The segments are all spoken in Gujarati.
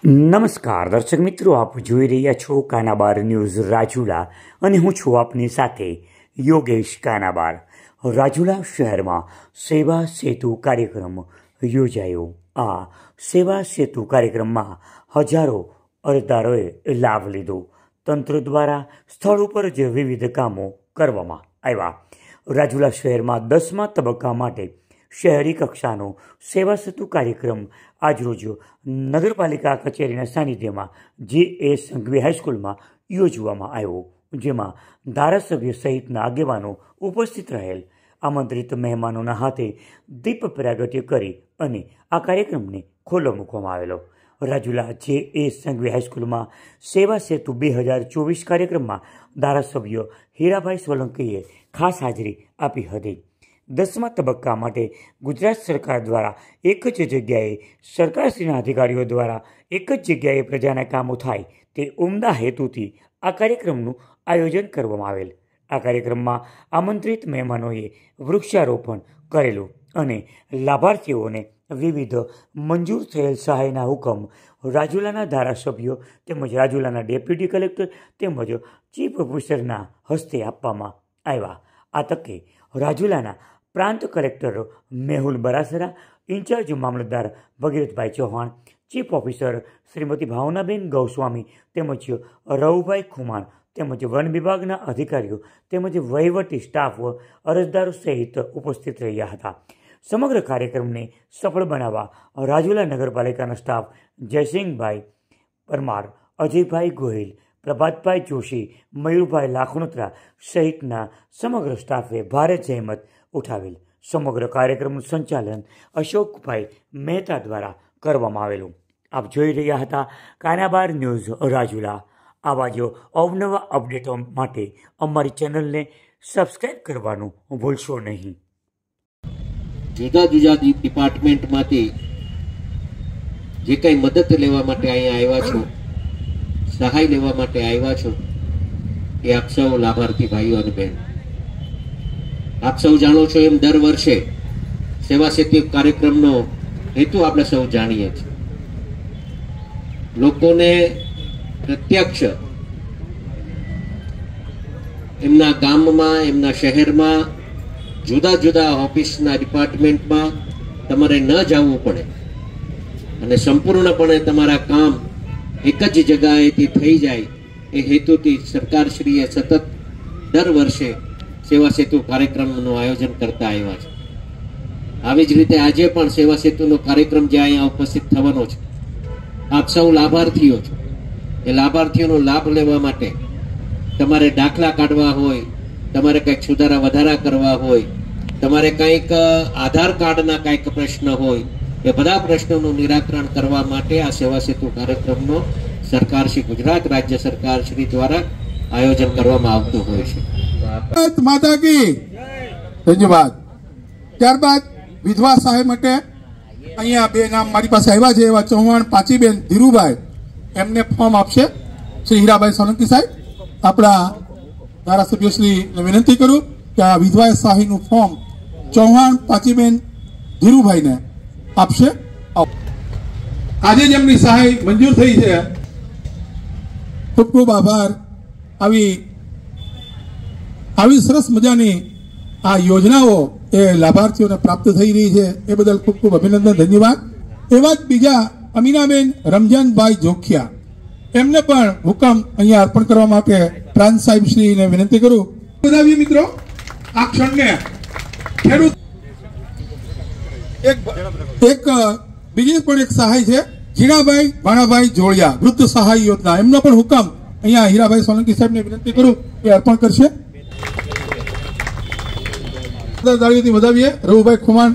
નમસ્કાર દર્શક મિત્રો, આપ જોઈ રહ્યા છો કાનાબાર ન્યૂઝ રાજુલા અને હું છું આપની સાથે યોગેશ કાનાબાર। રાજુલા શહેરમાં સેવા સેતુ કાર્યક્રમ યોજાયો। આ સેવા સેતુ કાર્યક્રમમાં હજારો અરજદારોએ લાભ લીધો। તંત્ર દ્વારા સ્થળ ઉપર જ વિવિધ કામો કરવામાં આવ્યા। રાજુલા શહેરમાં 10મા તબક્કા માટે શહેરી કક્ષાનો સેવા સેતુ કાર્યક્રમ આજરોજ નગરપાલિકા કચેરીના સાનિધ્યમાં જે સંઘવી હાઈસ્કૂલમાં યોજવામાં આવ્યો, જેમાં ધારાસભ્ય સહિતના આગેવાનો ઉપસ્થિત રહેલ। આમંત્રિત મહેમાનોના હાથે દીપ પ્રાગટ્ય કરી અને આ કાર્યક્રમને ખુલ્લો મૂકવામાં આવેલો। રાજુલા જે સંઘવી હાઈસ્કૂલમાં સેવા સેતુ 2024 કાર્યક્રમમાં ધારાસભ્ય હીરાભાઈ સોલંકીએ ખાસ હાજરી આપી હતી। 10મા તબક્કા માટે ગુજરાત સરકાર દ્વારા એક જ જગ્યાએ સરકારશ્રીના અધિકારીઓ દ્વારા એક જ જગ્યાએ પ્રજાના કામો થાય તે ઉમદા હેતુથી આ કાર્યક્રમનું આયોજન કરવામાં આવેલ। આ કાર્યક્રમમાં આમંત્રિત મહેમાનોએ વૃક્ષારોપણ કરેલું અને લાભાર્થીઓને વિવિધ મંજૂર થયેલ સહાયના હુકમ રાજુલાના ધારાસભ્યો તેમજ રાજુલાના ડેપ્યુટી કલેક્ટર તેમજ ચીફ ઓફિસરના હસ્તે આપવામાં આવ્યા। આ તકે રાજુલાના પ્રાંત કલેક્ટર મેહુલ બરાસરા, ઇન્ચાર્જ મામલતદાર ભગીરથભાઈ ચૌહાણ, ચીફ ઓફિસર શ્રીમતી ભાવનાબેન ગૌસ્વામી તેમજ રવુભાઈ ખુમાણ તેમજ વન વિભાગના અધિકારીઓ તેમજ વહીવટી સ્ટાફ અરજદારો સહિત ઉપસ્થિત રહ્યા હતા। સમગ્ર કાર્યક્રમને સફળ બનાવવા રાજુલા નગરપાલિકાના સ્ટાફ જયસિંહભાઈ પરમાર, અજયભાઈ ગોહિલ, પ્રભાતભાઈ જોશી, મયુરભાઈ લાખણોત્રા સહિતના સમગ્ર સ્ટાફે ભારે જહેમત ઉઠાવેલ। સમગ્ર કાર્યક્રમનું સંચાલન અશોકભાઈ મહેતા દ્વારા કરવામાં આવેલું। આપ જોઈ રહ્યા હતા કાનાબાર ન્યૂઝ રાજુલા। આવા જ અવનવા અપડેટો માટે અમારી ચેનલને સબસ્ક્રાઈબ કરવાનું ભૂલશો નહીં। જુદા જુદા ડિપાર્ટમેન્ટમાંથી જે કંઈ મદદ લેવા માટે અહીંયા આવ્યા છો, સહાય લેવા માટે આવ્યા છો, એ આપ સૌ લાભાર્થી ભાઈઓ અને બહેનો, આપ સૌ જાણો છો એમ દર વર્ષે સેવા સેતુ કાર્યક્રમનો હેતુ આપણે સૌ જાણીએ છીએ। લોકોને પ્રત્યક્ષ એમના ગામમાં, એમના શહેરમાં, જુદા જુદા ઓફિસના ડિપાર્ટમેન્ટમાં તમારે ન જવું પડે અને સંપૂર્ણપણે તમારા કામ એક જ જગ્યાએથી થઈ જાય એ હેતુથી સરકારશ્રીએ સતત દર વર્ષે સેવા સેતુ કાર્યક્રમનું આયોજન કરતા આવ્યા છે। આવી જ રીતે આજે પણ સેવા સેતુનો કાર્યક્રમ જે અહીંયા ઉપસ્થિત થવાનો છે, આપ સૌ લાભાર્થીઓ છો। એ લાભાર્થીઓનો લાભ લેવા માટે તમારે દાખલા કાઢવા હોય, તમારે કંઈક સુધારા વધારા કરવા હોય, તમારે કંઈક આધાર કાર્ડના કંઈક પ્રશ્ન હોય, એ બધા પ્રશ્નોનું નિરાકરણ કરવા માટે આ સેવા સેતુ કાર્યક્રમનો સરકાર શ્રી ગુજરાત રાજ્ય સરકાર શ્રી દ્વારા આયોજન કરવામાં આવતું હોય છે। માતા કી ધન્યવાદ। ત્યારબાદ વિધવા સહાય માટે અહીંયા બે નામ મારી પાસે આવ્યા છે, એવા ચૌહાણ પાંચીબેન ધીરુભાઈ, એમને ફોર્મ આપશે શ્રી હીરાભાઈ સોલંકી સાહેબ। આપણા ધારાસભ્યશ્રીને વિનંતી કરું કે આ વિધવા સહાયનું ફોર્મ ચૌહાણ પાંચીબેન ધીરુભાઈને આપશે। આજે જ એમની સહાય મંજૂર થઈ છે, ખૂબ ખૂબ આભાર। આવી સરસ મજાની આ યોજનાઓ એ લાભાર્થીઓને પ્રાપ્ત થઈ રહી છે, એ બદલ ખૂબ ખૂબ અભિનંદન, ધન્યવાદ। એવા જ બીજા અમીનાબેન રમજાનભાઈ જોખિયા, એમને પણ હુકમ અહીંયા અર્પણ કરવા માટે પ્રાંત સાહેબ શ્રીને વિનંતી કરું। વધાવીએ મિત્રો આ ક્ષણને। ખેડૂત એક બીજી પણ એક સહાય છે, ઝીણાભાઈ ભાણાભાઈ જોડિયા વૃદ્ધ સહાય યોજના, એમનો પણ હુકમ અહીંયા હીરાભાઈ સોલંકી સાહેબને વિનંતી કરું એ અર્પણ કરશે। વધાવીએ રવુભાઈ ખુમાણ।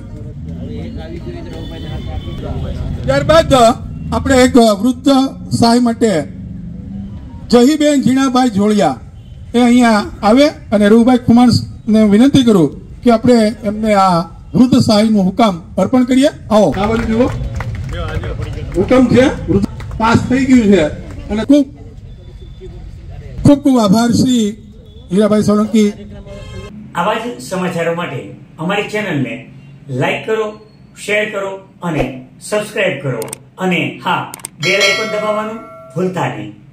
ત્યારબાદ આપણે એક વૃદ્ધ સહાય માટે જહીબેન ઝીણાભાઈ જોડિયા એ અહીંયા આવે અને રવુભાઈ ખુમાણ ને વિનંતી કરું કે આપણે એમને આ વૃદ્ધ સહાયનું હુકમ અર્પણ કરીએ। આવો આ બાજુ જુઓ, હુકમ છે, પાસ થઈ ગયું છે અને ખૂબ ખૂબ ખૂબ આભાર શ્રી હીરાભાઈ સોલંકી। આવા જ સમાચારો માટે અમારી ચેનલને લાઈક કરો, શેર કરો અને સબસ્ક્રાઇબ કરો અને હા, બેલ આઇકોન દબાવવાનું ભૂલતા નહીં.